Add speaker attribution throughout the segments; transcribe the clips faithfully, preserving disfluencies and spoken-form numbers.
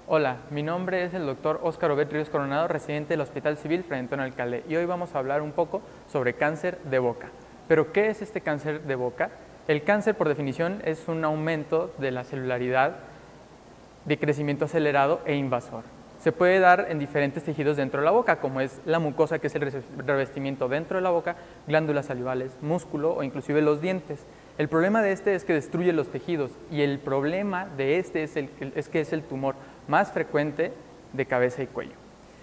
Speaker 1: Hola, mi nombre es el doctor Óscar Obed Ríos Coronado, residente del Hospital Civil Fray Antonio Alcalde, y hoy vamos a hablar un poco sobre cáncer de boca. ¿Pero qué es este cáncer de boca? El cáncer, por definición, es un aumento de la celularidad de crecimiento acelerado e invasor. Se puede dar en diferentes tejidos dentro de la boca, como es la mucosa, que es el revestimiento dentro de la boca, glándulas salivales, músculo o inclusive los dientes. El problema de este es que destruye los tejidos y el problema de este es, el, es que es el tumor más frecuente de cabeza y cuello.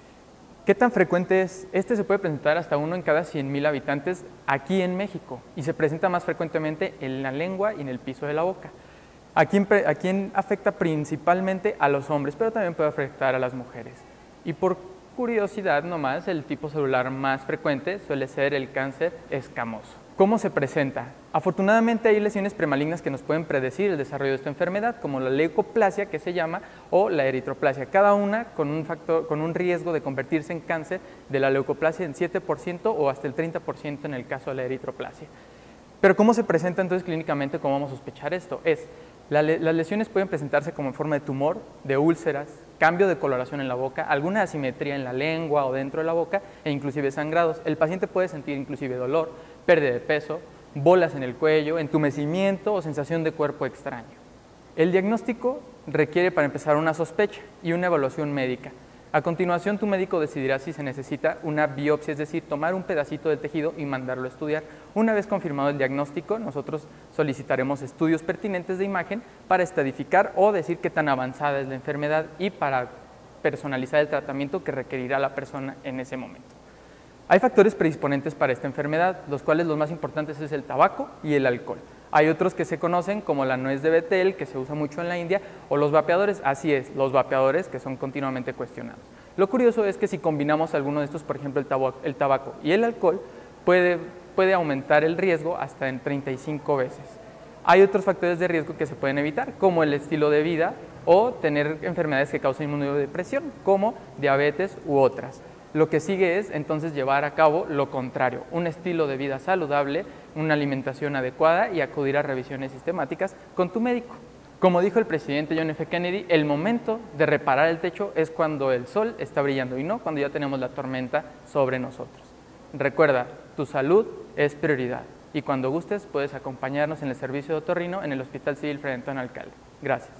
Speaker 1: ¿Qué tan frecuente es? Este se puede presentar hasta uno en cada cien mil habitantes aquí en México y se presenta más frecuentemente en la lengua y en el piso de la boca. ¿A quién, a quién afecta? Principalmente a los hombres, pero también puede afectar a las mujeres. Y por curiosidad nomás, el tipo celular más frecuente suele ser el cáncer escamoso. ¿Cómo se presenta? Afortunadamente hay lesiones premalignas que nos pueden predecir el desarrollo de esta enfermedad, como la leucoplasia, que se llama, o la eritroplasia, cada una con un, factor, con un riesgo de convertirse en cáncer de la leucoplasia en siete por ciento o hasta el treinta por ciento en el caso de la eritroplasia. Pero ¿cómo se presenta entonces clínicamente? ¿Cómo vamos a sospechar esto? Es, la, las lesiones pueden presentarse como en forma de tumor, de úlceras, cambio de coloración en la boca, alguna asimetría en la lengua o dentro de la boca e inclusive sangrados. El paciente puede sentir inclusive dolor, pérdida de peso, bolas en el cuello, entumecimiento o sensación de cuerpo extraño. El diagnóstico requiere para empezar una sospecha y una evaluación médica. A continuación, tu médico decidirá si se necesita una biopsia, es decir, tomar un pedacito del tejido y mandarlo a estudiar. Una vez confirmado el diagnóstico, nosotros solicitaremos estudios pertinentes de imagen para estadificar o decir qué tan avanzada es la enfermedad y para personalizar el tratamiento que requerirá la persona en ese momento. Hay factores predisponentes para esta enfermedad, los cuales los más importantes es el tabaco y el alcohol. Hay otros que se conocen como la nuez de Betel, que se usa mucho en la India, o los vapeadores. Así es, los vapeadores que son continuamente cuestionados. Lo curioso es que si combinamos alguno de estos, por ejemplo el tabaco, el tabaco y el alcohol, puede, puede aumentar el riesgo hasta en treinta y cinco veces. Hay otros factores de riesgo que se pueden evitar, como el estilo de vida o tener enfermedades que causan inmunodepresión, como diabetes u otras. Lo que sigue es entonces llevar a cabo lo contrario, un estilo de vida saludable, una alimentación adecuada y acudir a revisiones sistemáticas con tu médico. Como dijo el presidente John F. Kennedy, el momento de reparar el techo es cuando el sol está brillando y no cuando ya tenemos la tormenta sobre nosotros. Recuerda, tu salud es prioridad y cuando gustes puedes acompañarnos en el servicio de otorrino en el Hospital Civil Fray Antonio Alcalde. Gracias.